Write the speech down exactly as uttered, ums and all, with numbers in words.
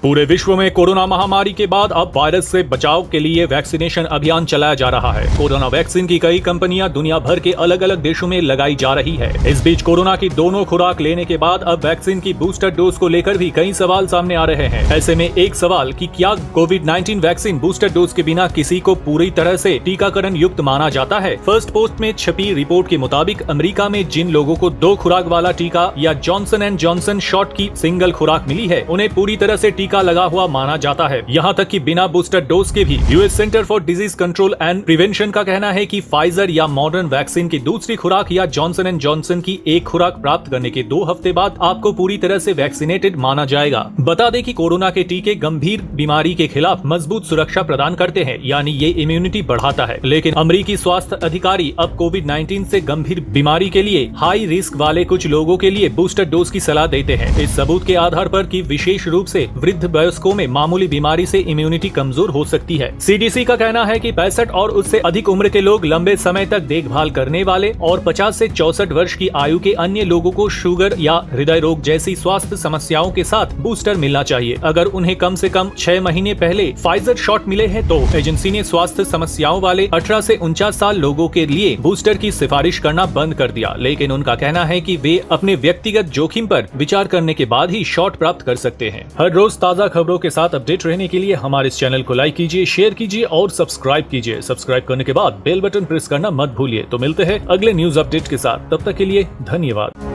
पूरे विश्व में कोरोना महामारी के बाद अब वायरस से बचाव के लिए वैक्सीनेशन अभियान चलाया जा रहा है। कोरोना वैक्सीन की कई कंपनियां दुनिया भर के अलग अलग देशों में लगाई जा रही है। इस बीच कोरोना की दोनों खुराक लेने के बाद अब वैक्सीन की बूस्टर डोज को लेकर भी कई सवाल सामने आ रहे हैं। ऐसे में एक सवाल कि क्या COVID nineteen vaccine booster dose के बिना किसी को पूरी तरह से टीकाकरण युक्त माना जाता है। फर्स्ट पोस्ट में छपी रिपोर्ट के मुताबिक अमेरिका में जिन लोगों को दो खुराक वाला टीका या जॉनसन एंड जॉनसन शॉट की सिंगल खुराक मिली है, उन्हें पूरी तरह से टीका लगा हुआ माना जाता है। यहाँ तक कि बिना बूस्टर डोज के भी। US centre for disease control and prevention का कहना है कि फाइजर या मॉडर्न वैक्सीन की दूसरी खुराक या जॉनसन एंड जॉनसन की एक खुराक प्राप्त करने के दो हफ्ते बाद आपको पूरी तरह से वैक्सीनेटेड माना जाएगा। बता दें कि कोरोना के टीके गंभीर बीमारी के खिलाफ मजबूत सुरक्षा प्रदान करते हैं, यानी ये इम्यूनिटी बढ़ाता है। लेकिन अमेरिकी स्वास्थ्य अधिकारी अब कोविड नाइन्टीन से गंभीर बीमारी के लिए हाई रिस्क वाले कुछ लोगों के लिए बूस्टर डोज की सलाह देते हैं। इस सबूत के आधार पर कि विशेष रूप से वृद्ध वयस्कों में मामूली बीमारी से इम्यूनिटी कमजोर हो सकती है। सीडीसी का कहना है कि पैंसठ और उससे अधिक उम्र के लोग, लंबे समय तक देखभाल करने वाले और पचास से चौसठ वर्ष की आयु के अन्य लोगों को शुगर या हृदय रोग जैसी स्वास्थ्य समस्याओं के साथ बूस्टर मिलना चाहिए। अगर उन्हें कम से कम छह महीने पहले फाइजर शॉट मिले हैं तो एजेंसी ने स्वास्थ्य समस्याओं वाले अठारह से उनचास साल लोगों के लिए बूस्टर की सिफारिश करना बंद कर दिया। लेकिन उनका कहना है कि वे अपने व्यक्तिगत जोखिम पर विचार करने के बाद ही शॉट प्राप्त कर सकते हैं। हर रोज ताज़ा खबरों के साथ अपडेट रहने के लिए हमारे इस चैनल को लाइक कीजिए, शेयर कीजिए और सब्सक्राइब कीजिए। सब्सक्राइब करने के बाद बेल बटन प्रेस करना मत भूलिए। तो मिलते हैं अगले न्यूज अपडेट के साथ, तब तक के लिए धन्यवाद।